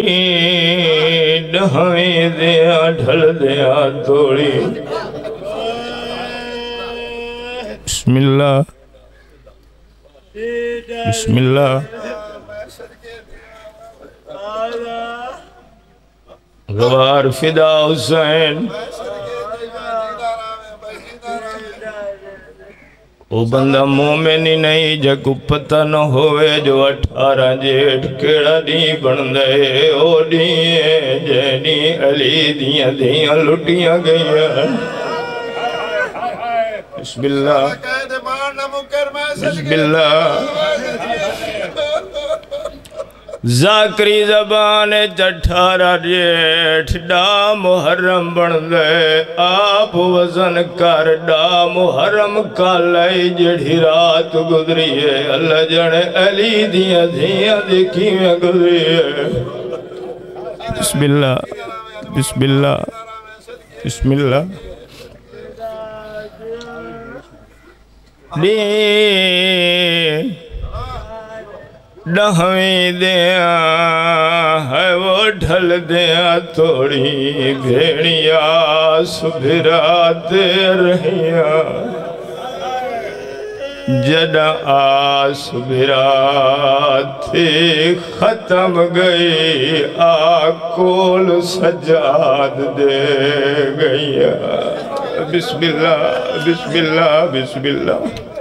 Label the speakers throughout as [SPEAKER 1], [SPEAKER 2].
[SPEAKER 1] ڈھویں دیا ڈھل دیا توڑی بسم اللہ بسم اللہ غوار فدا حسین وہ بندہ مومن ہی نہیں جگو پتہ نہ ہوئے جو 18 جیٹھ کیڑا نہیں بن دے او نہیں جینی علی دیاں دیاں لٹیاں گئیاں بسم اللہ بسم اللہ ذاکری زبان 18 جیٹھ ڈا محرم بن دے آپ وزن کر ڈا محرم کالائی جڑی رات گزری ہے اللہ جانے علی دیاں دیاں دیکھی میں گزری ہے بسم اللہ بسم اللہ بسم اللہ ڈھویں دیا ہے وہ ڈھل دیا توڑی بھیڑیا سبھراتے رہیاں جڑا آس بھراتے ختم گئی آکول سجاد دے گئیاں بسم اللہ بسم اللہ بسم اللہ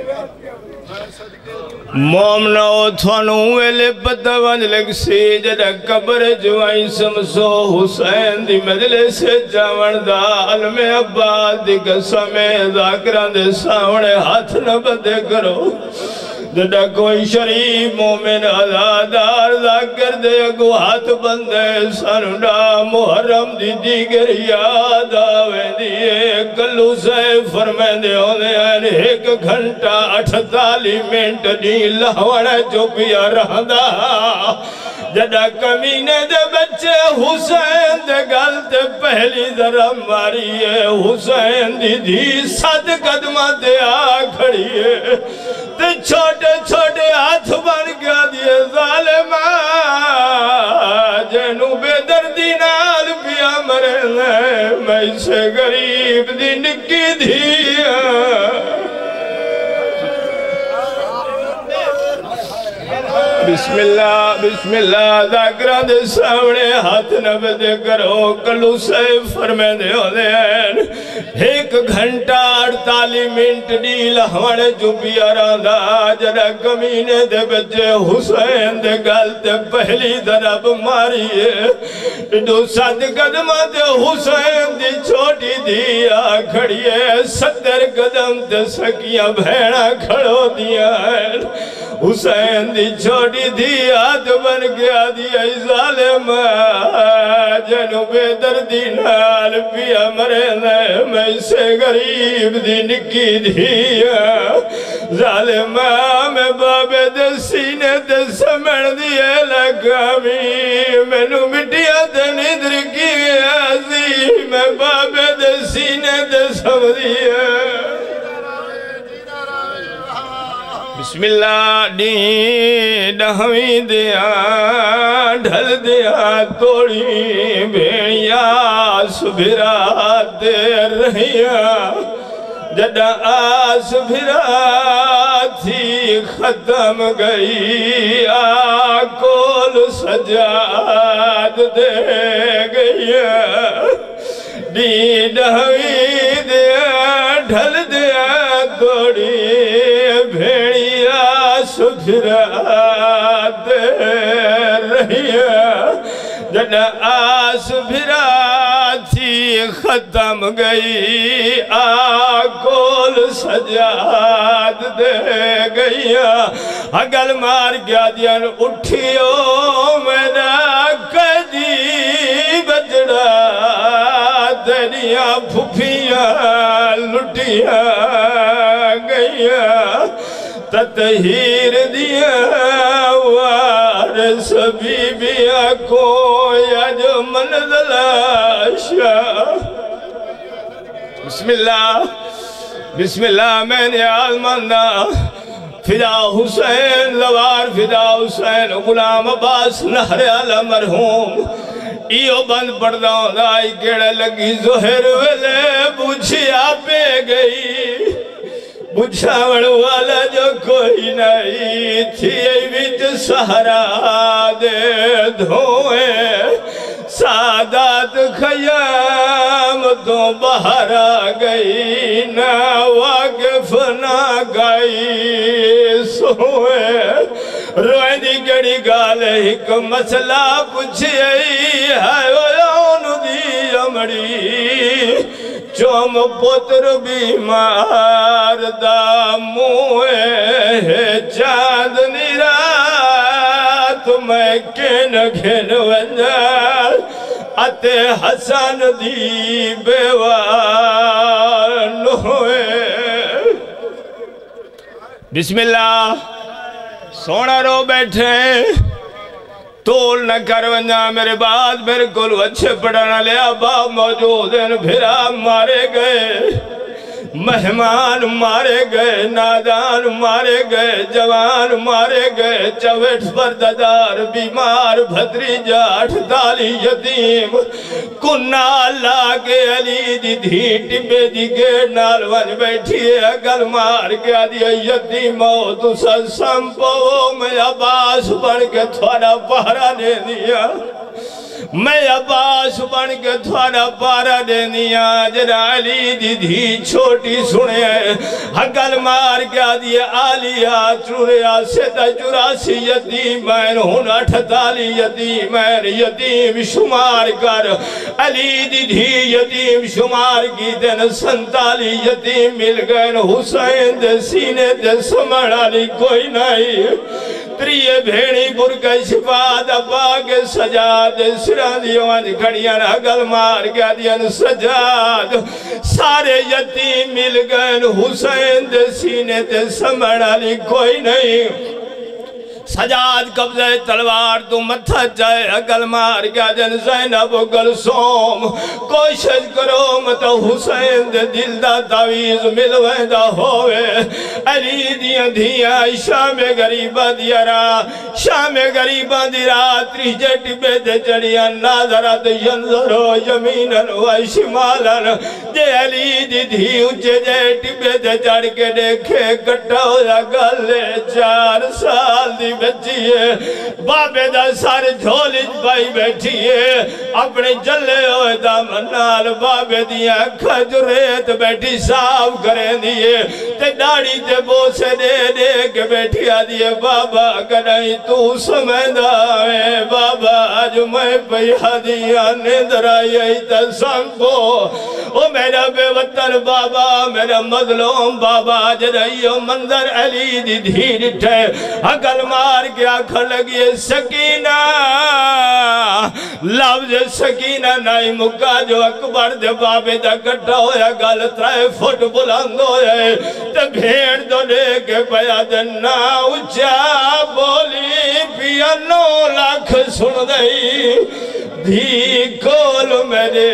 [SPEAKER 1] مومنو تھوانو ویلے پتہ ونج لگ سی جڑا قبر جوائیں سمسو حسین دی مجلس جاون دا علم عباد دی قسم ذاکران دے سامنے ہاتھ نہ بدے کرو جڑا کوئی شریف مومن آزادار ذاکر دے گو ہاتھ بندے سنڈا محرم دی دیگر یاد آوے دیئے کلو سے فرمین دے ہونے ہیں 1 گھنٹہ 48 منٹ دی لہوڑ جو پیا رہندا جڑا کمینے دے بچے حسین دے گلتے پہلی ذرا ماری ہے حسین دی دی 7 قدمہ دے آ کھڑی ہے تے چھوٹے چھوٹے ہاتھ بن گیا دیئے ظالمہ جنو بے دردی نال پیا مرنے میں اسے غریب دی نکی دیا بسم اللہ ذاکران دے سامنے ہاتھ نبدے کرو کلو سے فرمین دے ہو دے 1 گھنٹہ 48 منٹ دی لہوڑ جو پیا رہندا جڑا کمینے دے بچے حسین دے گلتے پہلی ضرب ماری ہے 7 قدمہ دے حسین دی چھوٹی دیا کھڑی ہے 70 قدم تے سکیاں بھیڑا کھڑو دیا ہے حسین دی چھوٹی دھیات بن گیا دیا ظالم جنو بے دردی نال پیا مرنے میں سے غریب دی نکی دھیا ظالم میں بابے دے سینے دے سمڑ دیئے لگامی میں نو مٹیا دے ندر کی عزیز میں بابے دے سینے دے سمڑ دیئے بسم اللہ ڈھویں دیا ڈھل دیا توڑی بھیڑیا سبھراتے رہیاں جڑا آس بھراتی ختم گئی آکول سجاد دے گئیاں ڈھویں دیا ڈھل دیا توڑی بھیڑیا سبھراتے رہیاں جڑا آس بھراتی ختم گئی آکول سجاد دے گئیاں اگل مار گیا دیاں اٹھیو میرا کدی بجڑا دنیا پھپیاں لٹیاں گئیاں تطہیر دیا وارث بی بیا کو یج منزل شاہ بسم اللہ میں نیاز مندہ فدا حسین لوار فدا حسین غلام عباس نہر علی مرحوم ایو بند پڑھدا ہوندا کیڑا لگی ظہر ویلے بجھیا پہ گئی بجھاوڑ والا جو کوئی نہیں تھی وچ سہرا دے دھوئے سادات خیام تو باہر آ گئی نہ واقف نہ گئی سوئے روئے دی گڑی گالے ایک مسئلہ پوچھئی ہے ویون دی امڑی چوم پتر بیمار دا موئے چاندنی رات میں کن گھن ونجا اتے حسن دی بیوان ہوئے بسم اللہ سونا رو بیٹھے تول نہ کر ونجا میرے بعد میرے کلو اچھے پڑھانا لیا باپ موجود ہیں بھرا مارے گئے مہمان مارے گئے نادان مارے گئے جوان مارے گئے چوٹ پرددار بیمار بھدری جاٹھ دالی یتیم کنہ اللہ کے علی دی دھی بے دی گیڑ نال ون بیٹھی ہے اگل مار گیا دیا یتیموں تو سمپو میں عباس بڑھ کے تھوڑا پہرا دے دیا میں عباس بن کے تھوڑا پارا دینیا جنا علی دی دھی چھوٹی سنے حقل مار کیا دیئے آلیا چوریا سیدہ چوراسی یتیمین ہن 48 یتیمین یتیم شمار کر علی دی دھی یتیم شمار کی دن 47 یتیم مل گئے حسین دے سینے دے سمڑا لی کوئی نہیں تریے بھیڑی برکہ شفاد باغ سجاد سران دیوان کھڑیاں حقل مار گیا دیان سجاد سارے یتیم مل گئے حسین دے سینے دے سمڑا لی کوئی نہیں سجاد قبضہ تلوار تو متھا جائے عقل مار گیا جن زینب و گلسوم کوشش کرو مت حسین دے دل دا تعویز ملویں دا ہوئے علی دیاں دیاں شام غریبہ دیا را شام غریبہ دی رات ریجے ٹبے دے جڑیاں ناظرات ینظرو یمینن و شمالن دے علی دی دھی اچھے جے ٹبے دے جڑ کے دیکھے کٹا ہویا گلے 4 سال دی بیٹھی ہے بابے دا سارے جھولی بائی بیٹھی ہے اپنے جلے ہوئے دا منال بابے دیا کھجریت بیٹھی صاف کریں دیئے تے ڈاڑی تے بوسے دے دے کے بیٹھی آدھیے بابا کڑائی تو سمیدہ ہے بابا آج میں پیہ دیا نیندر آئی تا سنگو او میرا بے وطن بابا میرا مظلوم بابا آج رہیو منظر علی دی دھیر ٹھے عقل مار کیا کھڑ لگی سکینہ لفظ سکینہ نہیں مکہ جو اکبر دے بابے دا کٹھا ہویا گل 3 فٹ بلند ہوئے تے بھیڑ دو لے کے پیا دنہ اچھا بولی پیا 9 لاکھ سن دئی دھی کول میرے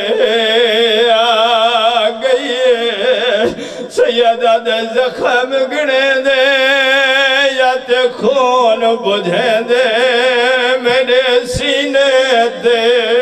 [SPEAKER 1] آ گئی سیدہ دے زخم گنے دے یا تے خون بجھیں دے میرے سینے دے